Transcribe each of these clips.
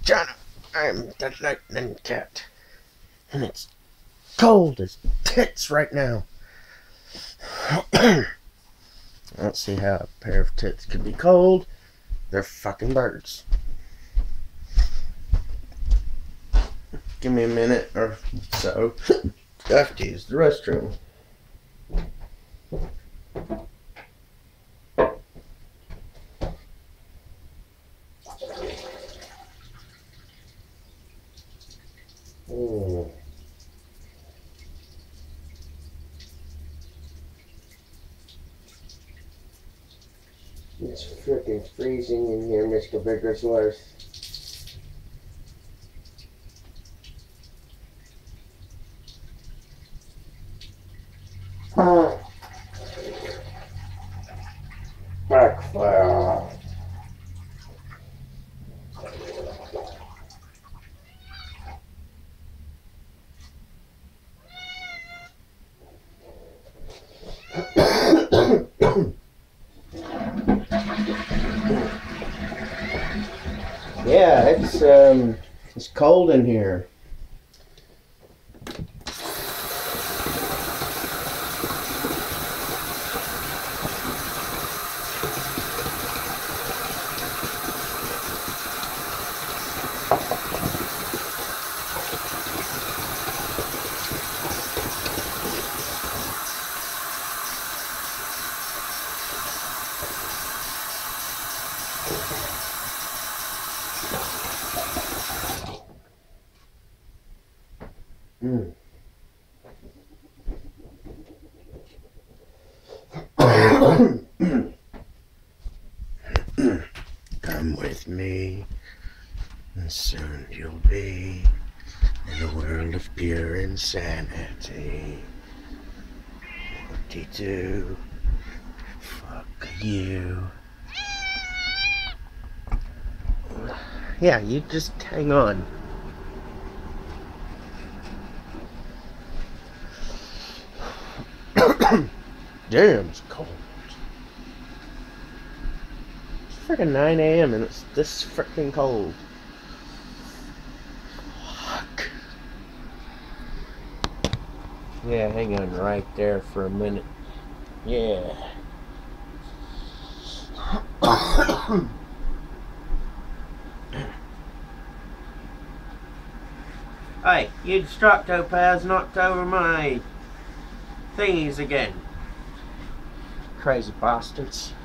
John, I'm the lightning cat, and it's cold as tits right now. I don't see how a pair of tits could be cold. They're fucking birds. Give me a minute or so. I have to use the restroom. It's frickin' freezing in here, Mr. Biggersworth. Backfire. Yeah, it's cold in here. Come with me, and soon you'll be in a world of pure insanity. What-de-do? Fuck you. Yeah, you just hang on. Damn, it's cold. It's freaking 9 a.m. and it's this freaking cold. Fuck. Yeah, hang on right there for a minute. Yeah. Hey, you Destructopaz knocked over my thingies again. Crazy bastards.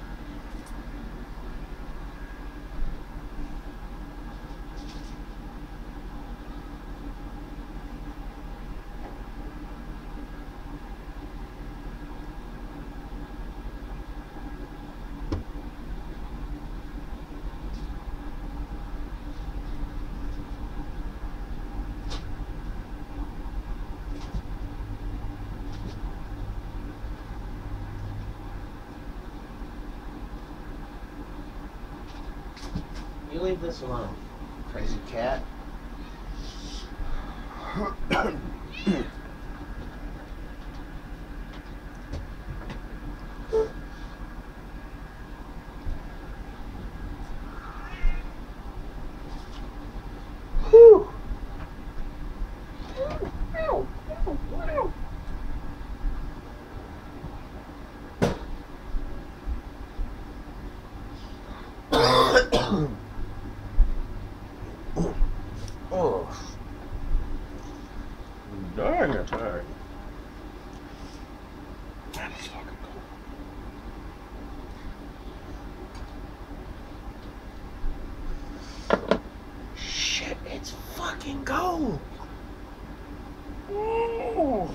You leave this alone, crazy cat. Whew. Oh, dang it, hey. That is fucking cold. Shit, it's fucking cold. Oh.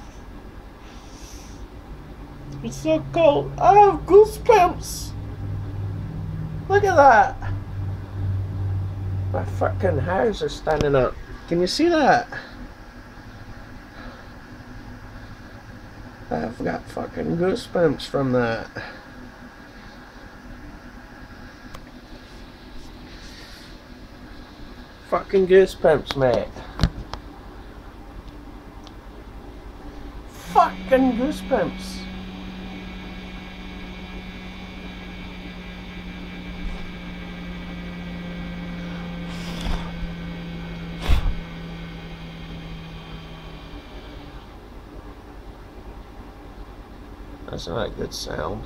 It's so cold. I have goosebumps. Look at that. My fucking hairs are standing up. Can you see that? I've got fucking goosebumps from that. Fucking goosebumps, mate. Fucking goosebumps. That's not a good sound.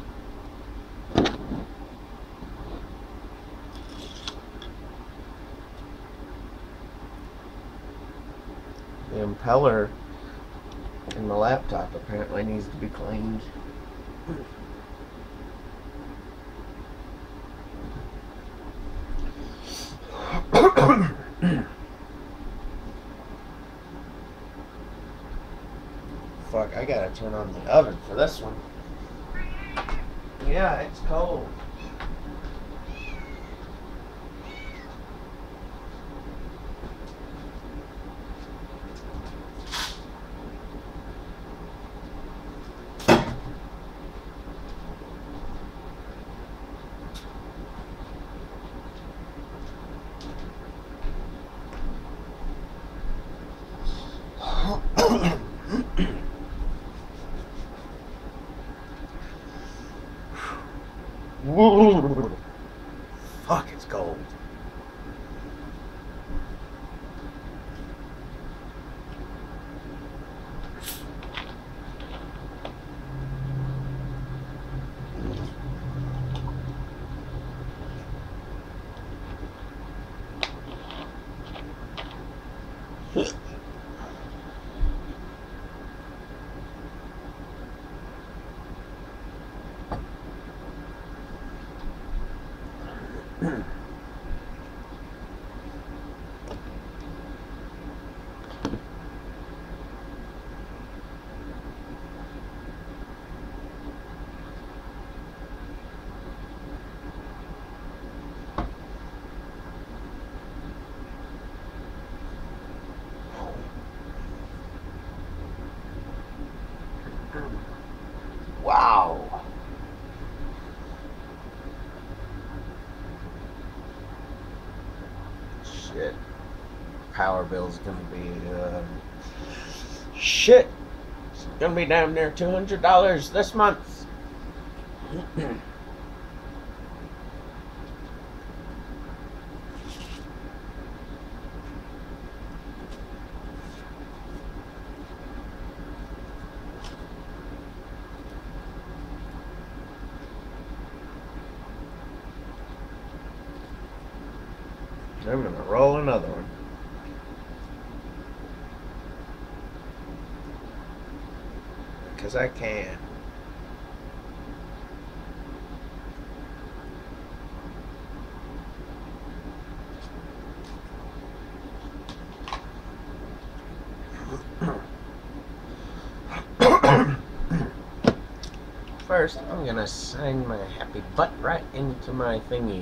The impeller in the laptop apparently needs to be cleaned. Fuck, I gotta turn on the oven for this one. Yeah, it's cold. Fuck, it's cold. Wow. Shit. Power bill's gonna be, shit. It's gonna be damn near $200 this month. I'm gonna roll another one. Because I can. First, I'm gonna sign my happy butt right into my thingy.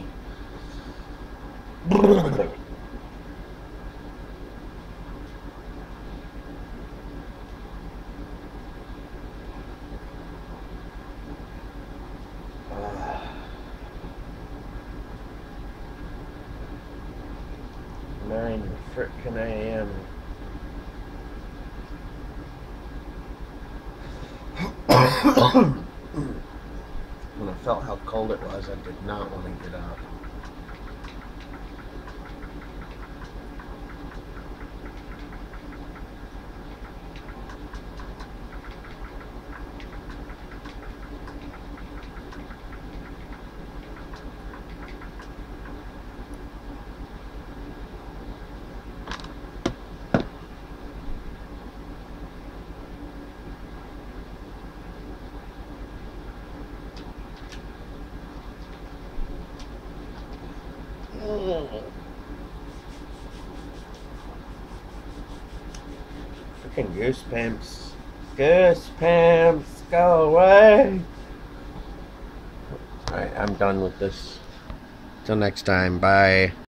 Nine frickin' AM. When I felt how cold it was, I did not want to get up. Freaking goosebumps. Goosebumps, go away. Alright, I'm done with this. Till next time, bye.